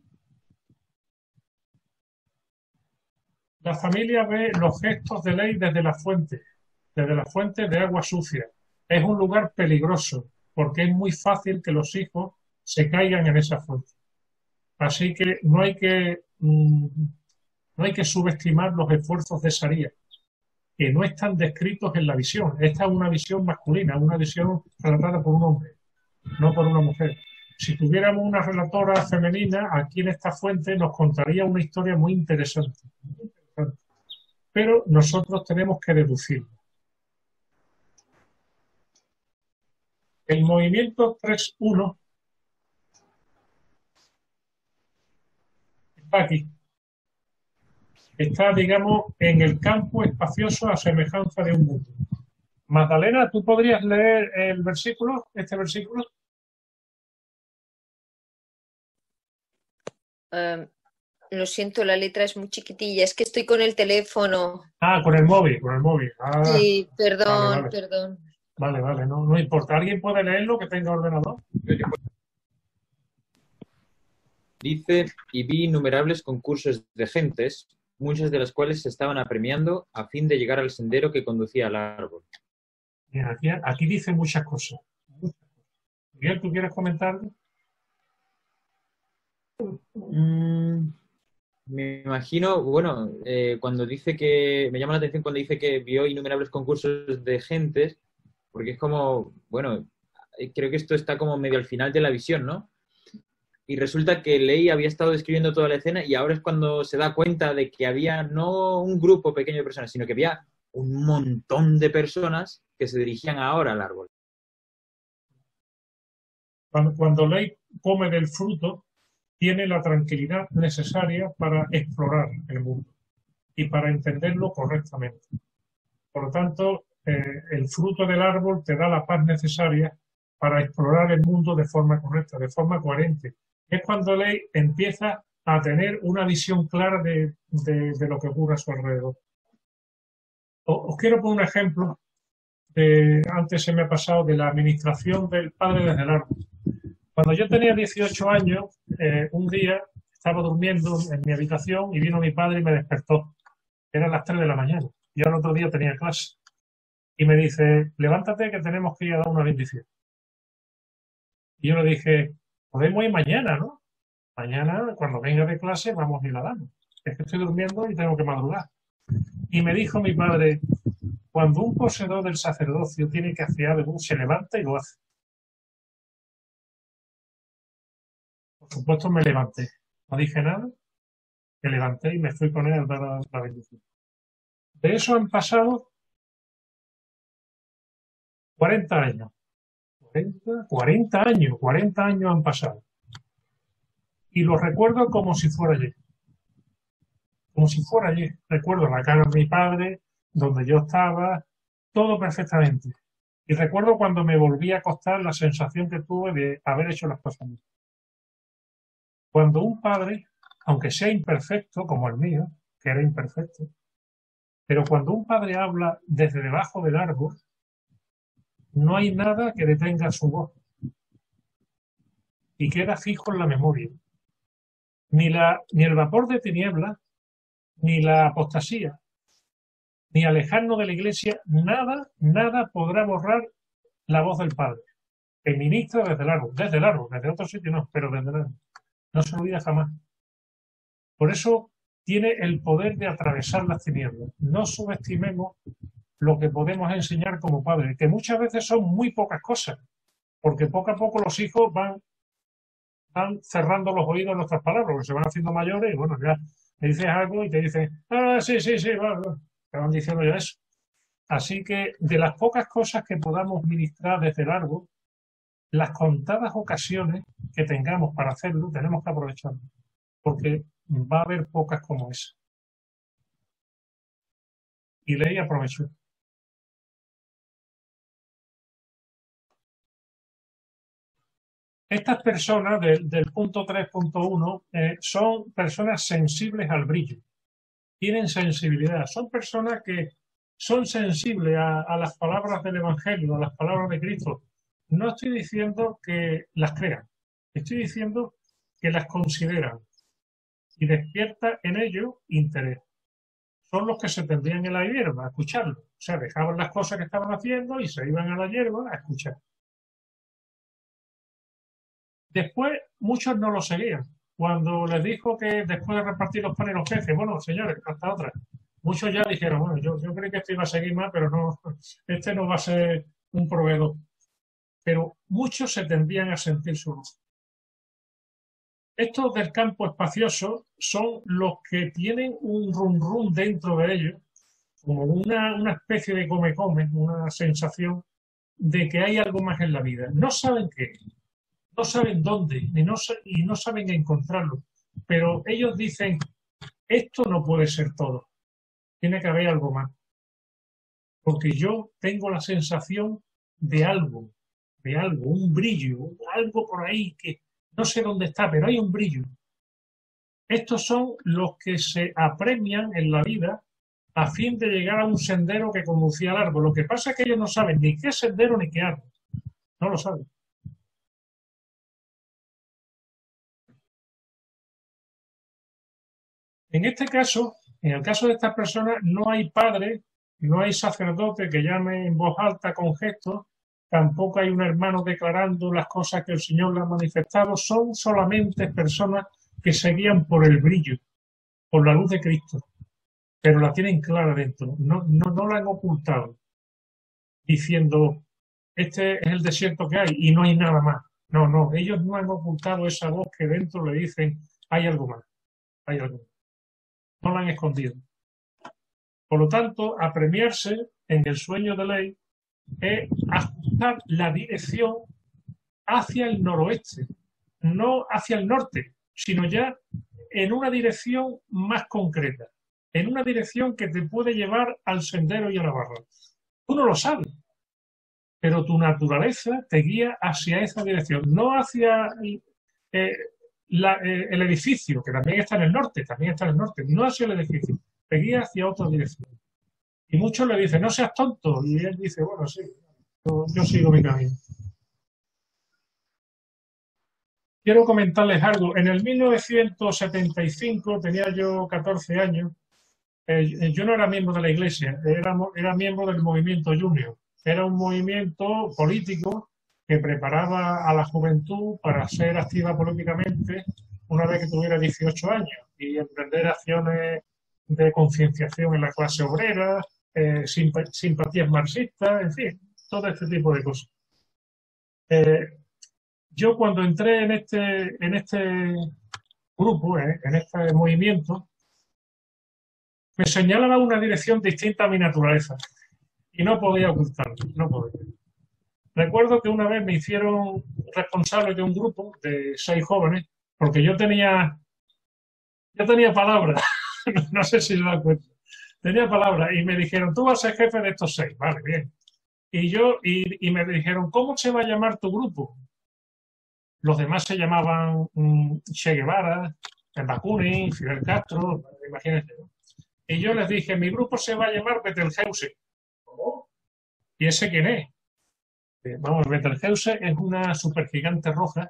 La familia ve los gestos de Ley desde la fuente de agua sucia. Es un lugar peligroso, porque es muy fácil que los hijos se caigan en esa fuente. Así que no hay que subestimar los esfuerzos de Saría, que no están descritos en la visión. Esta es una visión masculina, una visión relatada por un hombre, no por una mujer. si tuviéramos una relatora femenina, aquí en esta fuente nos contaría una historia muy interesante. Pero nosotros tenemos que deducirlo. El movimiento 3.1 está aquí. Está, digamos, en el campo espacioso a semejanza de un mundo. Magdalena, ¿tú podrías leer el versículo, este versículo? Lo siento, la letra es muy chiquitilla. Es que estoy con el teléfono. Ah, con el móvil, con el móvil. Ah, Sí, perdón, vale, vale. perdón. Vale, no importa. ¿Alguien puede leerlo que tenga ordenador? Dice, y vi innumerables concursos de gentes, muchas de las cuales se estaban apremiando a fin de llegar al sendero que conducía al árbol. Bien, aquí dice muchas cosas. Miguel, ¿tú quieres comentar? Me imagino, bueno, cuando dice que, me llama la atención cuando dice que vio innumerables concursos de gentes, porque es como, bueno, creo que esto está como medio al final de la visión, ¿no? Y resulta que Ley había estado describiendo toda la escena y ahora es cuando se da cuenta de que había no un grupo pequeño de personas, sino que había un montón de personas que se dirigían ahora al árbol. Cuando Ley come del fruto, tiene la tranquilidad necesaria para explorar el mundo y para entenderlo correctamente. Por lo tanto, el fruto del árbol te da la paz necesaria para explorar el mundo de forma correcta, de forma coherente. Es cuando Ley empieza a tener una visión clara de lo que ocurre a su alrededor. Os quiero poner un ejemplo, antes se me ha pasado, de la administración del padre desde el árbol. Cuando yo tenía 18 años, un día estaba durmiendo en mi habitación y vino mi padre y me despertó. Eran las 3 de la mañana. Y al otro día tenía clase. Y me dice, levántate que tenemos que ir a dar una bendición. Y yo le dije, podemos ir mañana, ¿no? Mañana, cuando venga de clase, vamos a ir a dar. Es que estoy durmiendo y tengo que madrugar. Y me dijo mi padre, cuando un poseedor del sacerdocio tiene que hacer algo, se levanta y lo hace. Por supuesto me levanté. No dije nada. Me levanté y me fui con él a dar la bendición. De eso han pasado 40 años. 40 años han pasado. Y lo recuerdo como si fuera ayer. Como si fuera ayer. Recuerdo la cara de mi padre, donde yo estaba, todo perfectamente. Y recuerdo cuando me volví a acostar la sensación que tuve de haber hecho las cosas bien. Cuando un padre, aunque sea imperfecto, como el mío, que era imperfecto, pero cuando un padre habla desde debajo del árbol, no hay nada que detenga su voz. Y queda fijo en la memoria. Ni el vapor de tinieblas, ni la apostasía, ni alejarnos de la iglesia, nada podrá borrar la voz del Padre. El ministro desde el árbol, desde otro sitio no, pero desde el árbol. No se olvida jamás. Por eso tiene el poder de atravesar las tinieblas. No subestimemos lo que podemos enseñar como padres, que muchas veces son muy pocas cosas, porque poco a poco los hijos van cerrando los oídos a nuestras palabras, porque se van haciendo mayores y bueno, ya le dices algo y te dicen, sí, vale. Te van diciendo ya eso. Así que de las pocas cosas que podamos ministrar desde el árbol, las contadas ocasiones que tengamos para hacerlo, tenemos que aprovecharlo, porque va a haber pocas como esa. Y Ley aprovechó. Estas personas del punto 3.1 son personas sensibles al brillo. Tienen sensibilidad. Son personas que son sensibles a las palabras del Evangelio, a las palabras de Cristo. No estoy diciendo que las crean. Estoy diciendo que las consideran. Y despierta en ellos interés. Son los que se tendrían en la hierba a escucharlo. O sea, dejaban las cosas que estaban haciendo y se iban a la hierba a escuchar. Después, muchos no lo seguían. Cuando les dijo que después de repartir los panes los peces, bueno, señores, hasta otra. Muchos ya dijeron, bueno, yo creí que este iba a seguir más, pero no, este no va a ser un proveedor. Pero muchos se tendrían a sentir solos. Estos del campo espacioso son los que tienen un rum rum dentro de ellos, como una especie de come-come, una sensación de que hay algo más en la vida. No saben qué, no saben dónde y no saben encontrarlo, pero ellos dicen, esto no puede ser todo, tiene que haber algo más, porque yo tengo la sensación de algo, un brillo, algo por ahí que no sé dónde está, pero hay un brillo. Estos son los que se apremian en la vida a fin de llegar a un sendero que conducía al árbol. Lo que pasa es que ellos no saben ni qué sendero ni qué árbol. No lo saben. En este caso, en el caso de estas personas, no hay padre, no hay sacerdote que llame en voz alta con gestos, tampoco hay un hermano declarando las cosas que el Señor le ha manifestado, son solamente personas que se guían por el brillo, por la luz de Cristo, pero la tienen clara dentro, no la han ocultado, diciendo, este es el desierto que hay y no hay nada más. No, ellos no han ocultado esa voz que dentro le dicen, hay algo más, hay algo más. No la han escondido. Por lo tanto, apremiarse en el sueño de ley es ajustar la dirección hacia el noroeste, no hacia el norte, sino ya en una dirección más concreta, en una dirección que te puede llevar al sendero y a la barra. Tú no lo sabes, pero tu naturaleza te guía hacia esa dirección, no hacia el edificio, que también está en el norte, no hacia el edificio, te guía hacia otra dirección. Y muchos le dicen, no seas tonto, y él dice, bueno, sí, yo sigo mi camino. Quiero comentarles algo. En el 1975, tenía yo 14 años, yo no era miembro de la iglesia, era miembro del movimiento Junior. Era un movimiento político que preparaba a la juventud para ser activa políticamente una vez que tuviera 18 años y emprender acciones de concienciación en la clase obrera, simpatías marxistas, en fin, todo este tipo de cosas. Yo cuando entré en este grupo, en este movimiento, me señalaba una dirección distinta a mi naturaleza y no podía ocultarlo, no podía. Recuerdo que una vez me hicieron responsable de un grupo de 6 jóvenes, porque yo tenía palabra, no sé si se da cuenta, tenía palabra y me dijeron, tú vas a ser jefe de estos 6, vale, bien. Y me dijeron, ¿cómo se va a llamar tu grupo? Los demás se llamaban Che Guevara, Bakunin, Fidel Castro, imagínense, ¿no? Y yo les dije, mi grupo se va a llamar Betelgeuse. ¿Cómo? ¿Y ese quién es? Vamos, Betelgeuse es una supergigante roja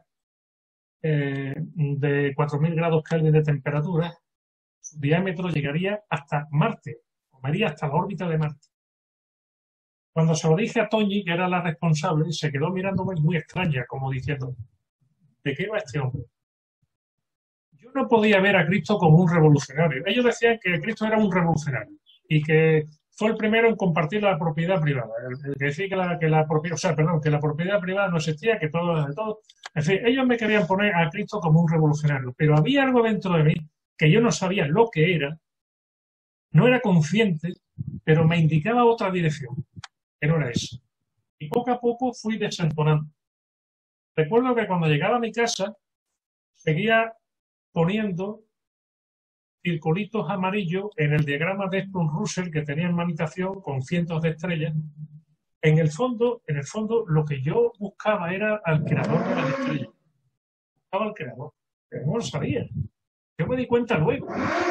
de 4.000 grados Kelvin de temperatura. Su diámetro llegaría hasta Marte, comería hasta la órbita de Marte. Cuando se lo dije a Toñi, que era la responsable, se quedó mirándome muy extraña, como diciendo, ¿de qué va este hombre? Yo no podía ver a Cristo como un revolucionario. Ellos decían que Cristo era un revolucionario y que fue el primero en compartir la propiedad privada. El que decía que la propiedad privada no existía, que todo era de todo. En fin, ellos me querían poner a Cristo como un revolucionario, pero había algo dentro de mí que yo no sabía lo que era, no era consciente, pero me indicaba otra dirección, que no era esa. Y poco a poco fui desentonando. Recuerdo que cuando llegaba a mi casa, seguía poniendo circulitos amarillos en el diagrama de Sturm-Russell que tenía en manipulación con cientos de estrellas. En el fondo, lo que yo buscaba era al creador de las estrellas. Buscaba al creador, pero no lo sabía. Yo me di cuenta luego.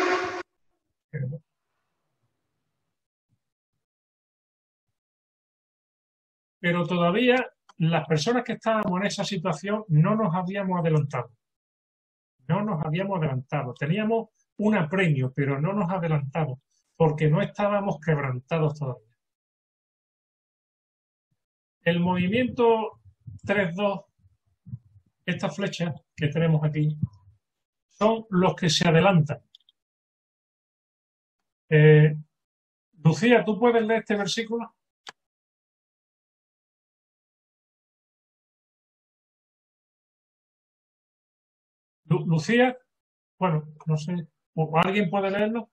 Pero todavía las personas que estábamos en esa situación no nos habíamos adelantado. Teníamos un apremio, pero no nos adelantamos, porque no estábamos quebrantados todavía. El movimiento 3-2, estas flechas que tenemos aquí, son los que se adelantan. Lucía, ¿tú puedes leer este versículo? Lucía, bueno, no sé, ¿o alguien puede leerlo?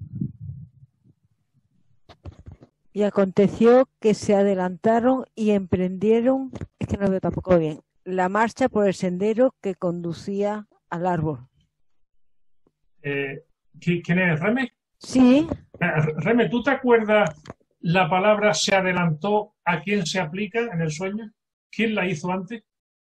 Y aconteció que se adelantaron y emprendieron, es que no veo tampoco bien, la marcha por el sendero que conducía al árbol. ¿Quién es? ¿Reme? Sí. Reme, ¿tú te acuerdas la palabra se adelantó a quién se aplica en el sueño? ¿Quién la hizo antes?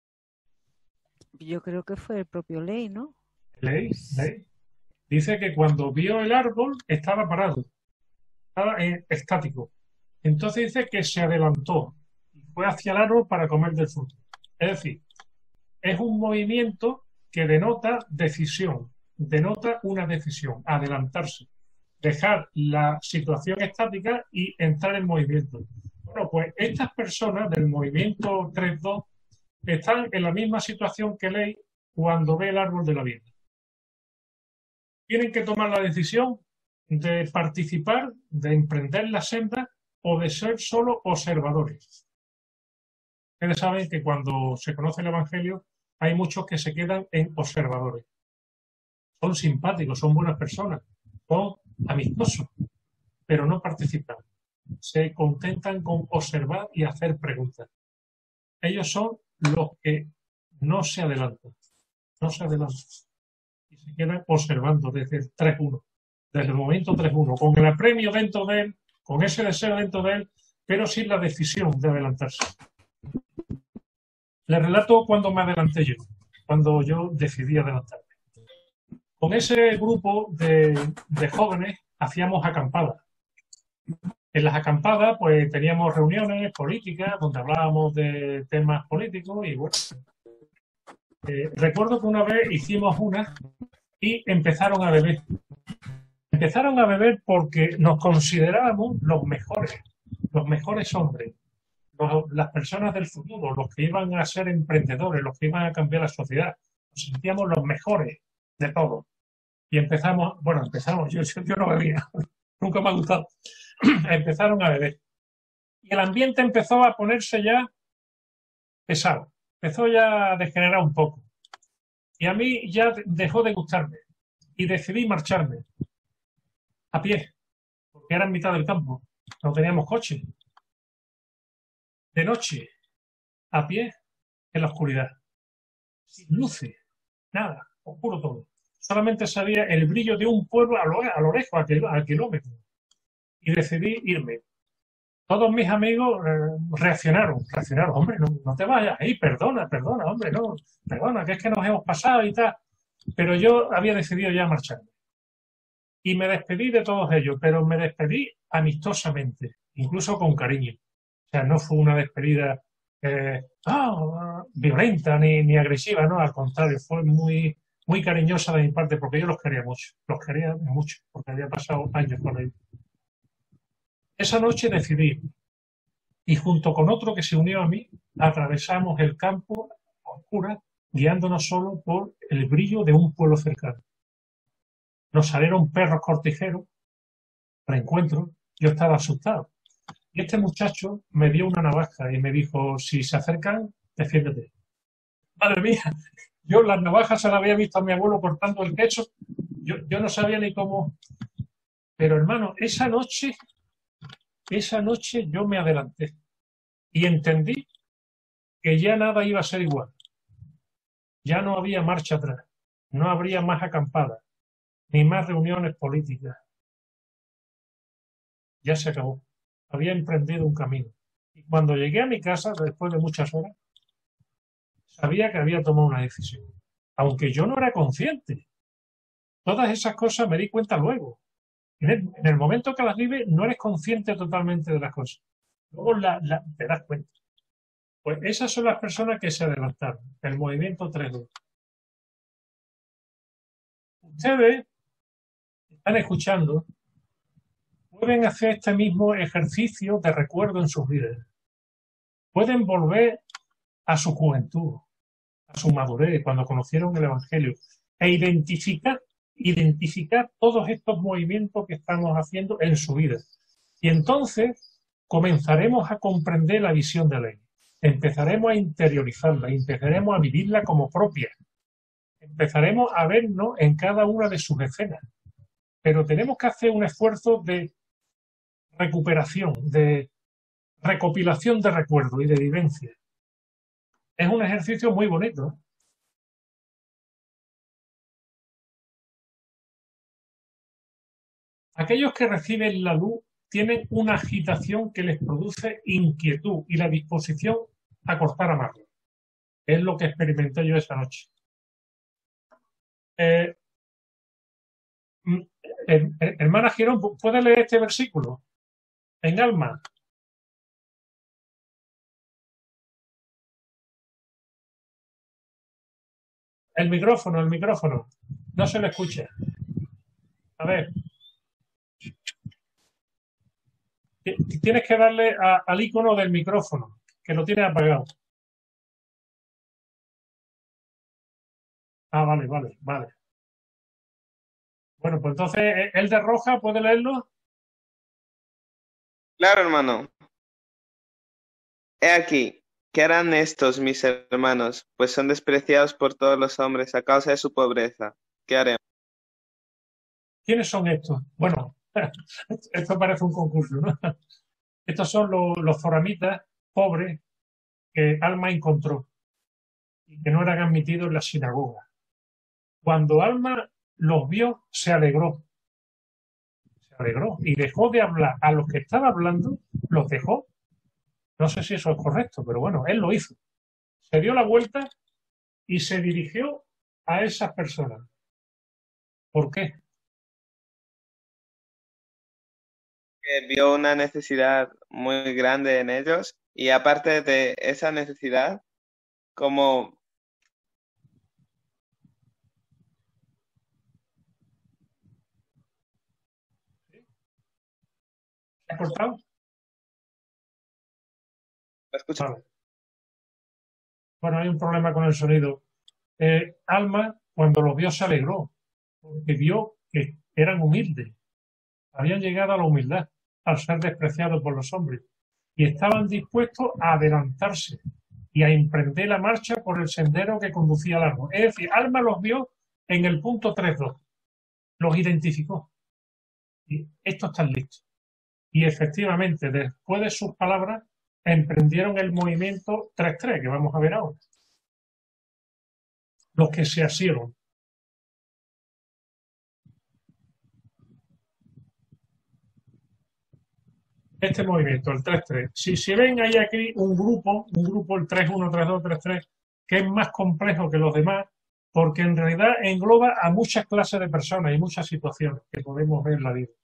Yo creo que fue el propio Ley, ¿no? Ley. Dice que cuando vio el árbol estaba parado, estaba estático. Entonces dice que se adelantó y fue hacia el árbol para comer del fruto. Es decir, es un movimiento que denota decisión, denota una decisión, adelantarse, dejar la situación estática y entrar en movimiento. Bueno, pues estas personas del movimiento 3-2 están en la misma situación que Ley cuando ve el árbol de la vida. Tienen que tomar la decisión de participar, de emprender la senda o de ser solo observadores. Ustedes saben que cuando se conoce el Evangelio hay muchos que se quedan en observadores. Son simpáticos, son buenas personas, son amistosos, pero no participan. Se contentan con observar y hacer preguntas. Ellos son los que no se adelantan, y se quedan observando desde el 3-1, desde el momento 3-1, con el apremio dentro de él, con ese deseo dentro de él, pero sin la decisión de adelantarse. Les relato cuando me adelanté yo, cuando yo decidí adelantarme. Con ese grupo de jóvenes hacíamos acampadas. En las acampadas pues teníamos reuniones políticas donde hablábamos de temas políticos y bueno. Recuerdo que una vez hicimos una y empezaron a beber. Empezaron a beber porque nos considerábamos los mejores hombres, las personas del futuro, los que iban a ser emprendedores, los que iban a cambiar la sociedad. Nos sentíamos los mejores de todos. Y empezamos, yo no bebía, nunca me ha gustado. Empezaron a beber. Y el ambiente empezó a ponerse ya pesado, empezó ya a degenerar un poco. Y a mí ya dejó de gustarme. Y decidí marcharme a pie, porque era en mitad del campo, no teníamos coche. De noche, a pie, en la oscuridad, sin luces, nada, oscuro todo. Solamente sabía el brillo de un pueblo a lo lejos, a kilómetros. Y decidí irme. Todos mis amigos reaccionaron, hombre, no te vayas ahí, perdona, hombre, no, perdona, que es que nos hemos pasado y tal. Pero yo había decidido ya marcharme. Y me despedí de todos ellos, pero me despedí amistosamente, incluso con cariño. O sea, no fue una despedida violenta ni agresiva, no, al contrario, fue muy, muy cariñosa de mi parte, porque yo los quería mucho, porque había pasado años con ellos. Esa noche decidí, y junto con otro que se unió a mí, atravesamos el campo a oscuras, guiándonos solo por el brillo de un pueblo cercano. Nos salieron perros cortijeros al encuentro, yo estaba asustado. Y este muchacho me dio una navaja y me dijo, si se acercan, defiéndete. Madre mía, yo las navajas se las había visto a mi abuelo cortando el queso, yo no sabía ni cómo. Pero hermano, esa noche yo me adelanté y entendí que ya nada iba a ser igual. Ya no había marcha atrás, no habría más acampadas, ni más reuniones políticas. Ya se acabó. Había emprendido un camino. Y cuando llegué a mi casa, después de muchas horas, sabía que había tomado una decisión. Aunque yo no era consciente. Todas esas cosas me di cuenta luego. En el momento que las vives, no eres consciente totalmente de las cosas. Luego te das cuenta. Pues esas son las personas que se adelantaron. El movimiento 3-2. Ustedes están escuchando, pueden hacer este mismo ejercicio de recuerdo en sus vidas. Pueden volver a su juventud, a su madurez, cuando conocieron el Evangelio, e identificar todos estos movimientos que estamos haciendo en su vida. Y entonces comenzaremos a comprender la visión de Ley. Empezaremos a interiorizarla, empezaremos a vivirla como propia. empezaremos a vernos en cada una de sus escenas. Pero tenemos que hacer un esfuerzo de recuperación, de recopilación de recuerdos y de vivencia. Es un ejercicio muy bonito. Aquellos que reciben la luz tienen una agitación que les produce inquietud y la disposición a cortar amarras. Es lo que experimenté yo esa noche. Hermana Girón, ¿puede leer este versículo? En Alma. El micrófono. No se le escucha. A ver. Tienes que darle al icono del micrófono, que lo tiene apagado. Ah, vale. Bueno, pues entonces, ¿el de roja puede leerlo? Claro, hermano. He aquí, ¿qué harán estos mis hermanos? Pues son despreciados por todos los hombres a causa de su pobreza. ¿Qué haremos? ¿Quiénes son estos? Bueno, esto parece un concurso, ¿no? Estos son los foramitas pobres que Alma encontró y que no eran admitidos en la sinagoga. Cuando Alma los vio, se alegró y dejó de hablar a los que estaba hablando, los dejó. No sé si eso es correcto, pero bueno, él lo hizo. Se dio la vuelta y se dirigió a esas personas. ¿Por qué? Vio una necesidad muy grande en ellos y aparte de esa necesidad, como ¿Se ha cortado? ¿me escuchas? Vale. Bueno, hay un problema con el sonido. Alma, cuando los vio, se alegró, porque vio que eran humildes, habían llegado a la humildad al ser despreciados por los hombres y estaban dispuestos a adelantarse y a emprender la marcha por el sendero que conducía al árbol. Es decir, Alma los vio en el punto 3.2, los identificó. Y estos están listos. Y efectivamente, después de sus palabras, emprendieron el movimiento 3.3, que vamos a ver ahora. Los que se asieron. Este movimiento, el 3.3. Si ven, hay aquí un grupo, el 3.1, 3.2, 3.3, que es más complejo que los demás, porque en realidad engloba a muchas clases de personas y muchas situaciones que podemos ver en la vida.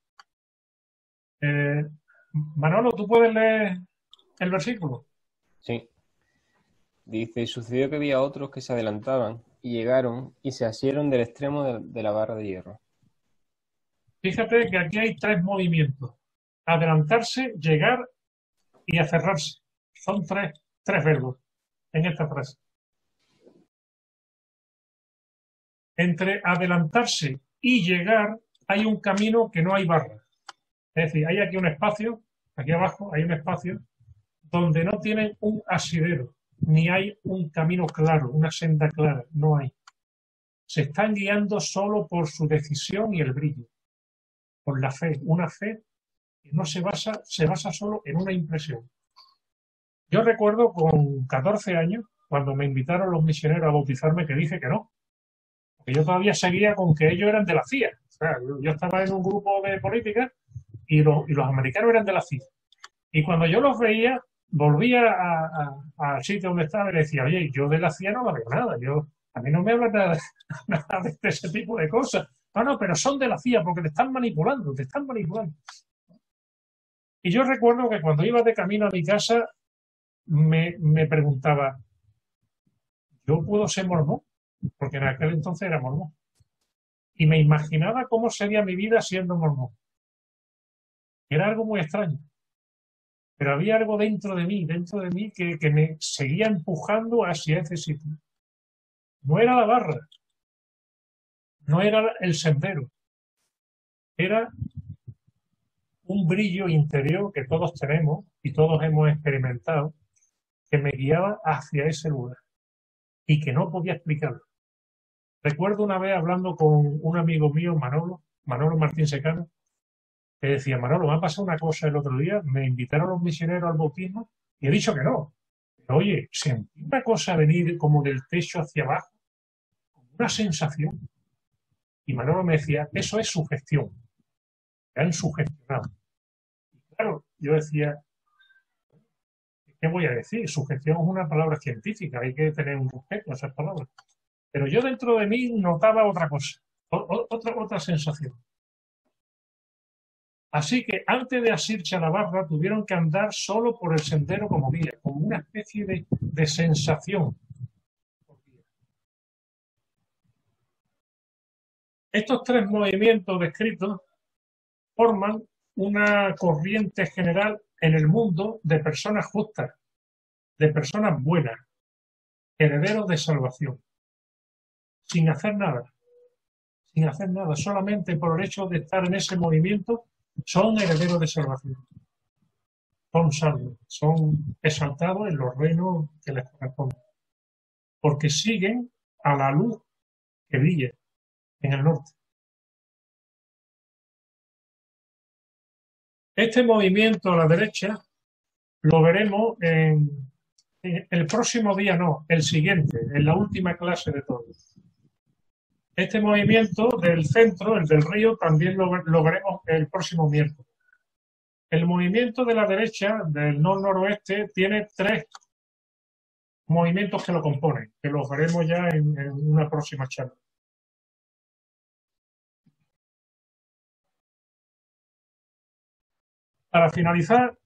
Manolo, ¿tú puedes leer el versículo? Sí. Dice, sucedió que había otros que se adelantaban y llegaron y se asieron del extremo de la barra de hierro. Fíjate que aquí hay 3 movimientos. Adelantarse, llegar y aferrarse. Son tres verbos en esta frase. Entre adelantarse y llegar hay un camino que no hay barra. Es decir, hay aquí un espacio, aquí abajo hay un espacio donde no tienen un asidero, ni hay un camino claro, una senda clara, no hay. Se están guiando solo por su decisión y el brillo, por la fe, una fe que no se basa solo en una impresión. Yo recuerdo con 14 años, cuando me invitaron los misioneros a bautizarme, que dije que no, porque yo todavía seguía con que ellos eran de la CIA. O sea, yo estaba en un grupo de política y los americanos eran de la CIA. Y cuando yo los veía, volvía al sitio donde estaba y le decía, oye, yo de la CIA no veo nada, a mí no me hablan nada de ese tipo de cosas. No, pero son de la CIA porque te están manipulando. Y yo recuerdo que cuando iba de camino a mi casa, me preguntaba, ¿yo puedo ser mormón? Porque en aquel entonces era mormón. Y me imaginaba cómo sería mi vida siendo mormón. Era algo muy extraño. Pero había algo dentro de mí que me seguía empujando hacia ese sitio. No era la barra, no era el sendero, era un brillo interior que todos tenemos y todos hemos experimentado, que me guiaba hacia ese lugar y que no podía explicarlo. Recuerdo una vez hablando con un amigo mío, Manolo Martín Secano, que decía, Manolo, me ha pasado una cosa el otro día, me invitaron los misioneros al bautismo y he dicho que no. Pero, oye, sentí una cosa venir como del techo hacia abajo, una sensación. Y Manolo me decía, eso es sugestión. Me han sugestionado. Y claro, yo decía, ¿qué voy a decir? Sugestión es una palabra científica, hay que tener un respeto a esas palabras. Pero yo dentro de mí notaba otra cosa, otra sensación. Así que antes de asirse a la barra tuvieron que andar solo por el sendero como guía, como una especie de sensación. Estos tres movimientos descritos forman una corriente general en el mundo de personas justas, de personas buenas, herederos de salvación, sin hacer nada, solamente por el hecho de estar en ese movimiento, son herederos de salvación, son salvos, son exaltados en los reinos que les corresponden, porque siguen a la luz que brilla en el norte. Este movimiento a la derecha lo veremos en el próximo día, no, el siguiente, en la última clase de todos. Este movimiento del centro, el del río, también lo veremos el próximo miércoles. El movimiento de la derecha, del noroeste, tiene tres movimientos que lo componen, que los veremos ya en una próxima charla. Para finalizar,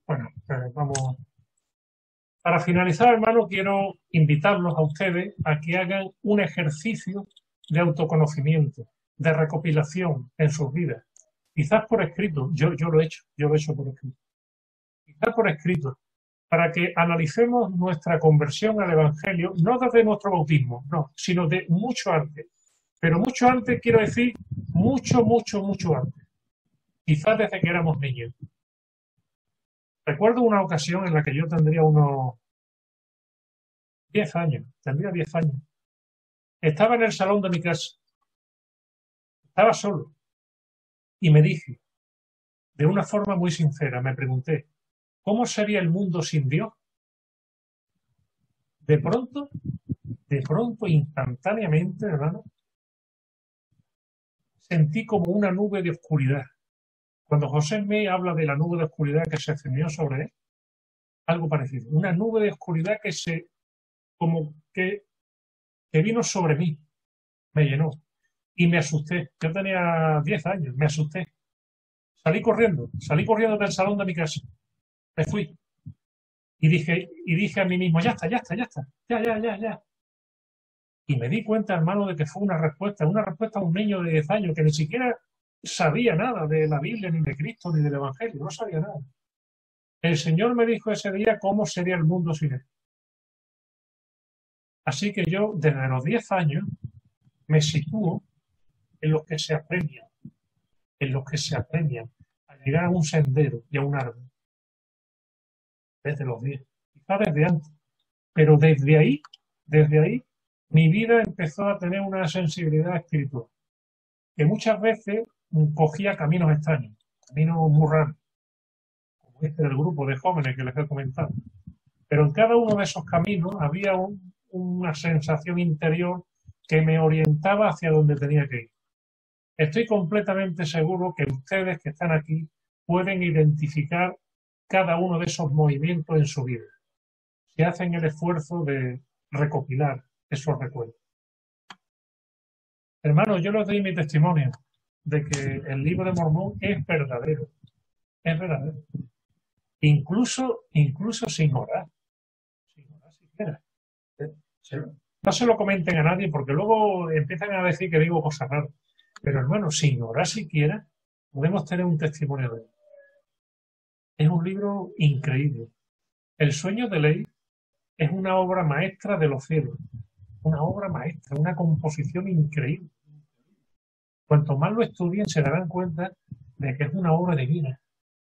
para finalizar, hermano, quiero invitarlos a ustedes a que hagan un ejercicio de autoconocimiento, de recopilación en sus vidas. Quizás por escrito, yo lo he hecho por escrito. Quizás por escrito, para que analicemos nuestra conversión al Evangelio, no desde nuestro bautismo, no, sino de mucho antes. Pero mucho antes quiero decir mucho antes. Quizás desde que éramos niños. Recuerdo una ocasión en la que yo tendría unos 10 años, Estaba en el salón de mi casa. Estaba solo. Y me dije, de una forma muy sincera, me pregunté, ¿cómo sería el mundo sin Dios? De pronto, instantáneamente, hermano, sentí como una nube de oscuridad. Cuando José me habla de la nube de oscuridad que se extendió sobre él, algo parecido. Una nube de oscuridad que vino sobre mí, me llenó. Y me asusté. Yo tenía 10 años, me asusté. Salí corriendo del salón de mi casa. Me fui. Y dije a mí mismo, ya está. Ya. Y me di cuenta, hermano, de que fue una respuesta a un niño de 10 años que ni siquiera sabía nada de la Biblia, ni de Cristo, ni del Evangelio. No sabía nada. El Señor me dijo ese día cómo sería el mundo sin Él. Así que yo, desde los 10 años, me sitúo en los que se apremian, a llegar a un sendero y a un árbol. Desde los 10, quizás desde antes. Pero desde ahí, mi vida empezó a tener una sensibilidad espiritual, que muchas veces cogía caminos extraños, caminos muy raros, como este del grupo de jóvenes que les he comentado. Pero en cada uno de esos caminos había una sensación interior que me orientaba hacia donde tenía que ir. Estoy completamente seguro que ustedes que están aquí pueden identificar cada uno de esos movimientos en su vida, si hacen el esfuerzo de recopilar esos recuerdos. Hermanos, yo les doy mi testimonio de que el libro de Mormón es verdadero. Es verdadero. Incluso sin orar siquiera. No se lo comenten a nadie porque luego empiezan a decir que digo cosas raras. Pero hermano, sin orar siquiera, podemos tener un testimonio de él. Es un libro increíble. El sueño de ley es una obra maestra de los cielos. Una obra maestra, una composición increíble. Cuanto más lo estudien, se darán cuenta de que es una obra divina.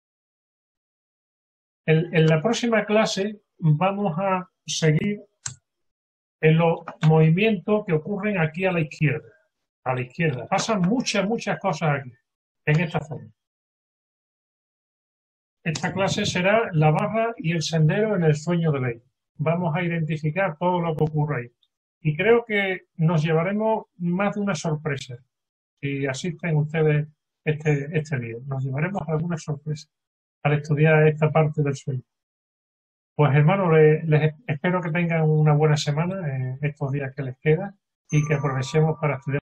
En la próxima clase vamos a seguir en los movimientos que ocurren aquí a la izquierda. a la izquierda. Pasan muchas cosas aquí, en esta zona. Esta clase será la barra y el sendero en el sueño de ley. Vamos a identificar todo lo que ocurre ahí. Y creo que nos llevaremos más de una sorpresa. Si asisten ustedes este día, nos llevaremos alguna sorpresa al estudiar esta parte del sueño. Pues hermanos, les espero que tengan una buena semana en estos días que les quedan y que aprovechemos para estudiar.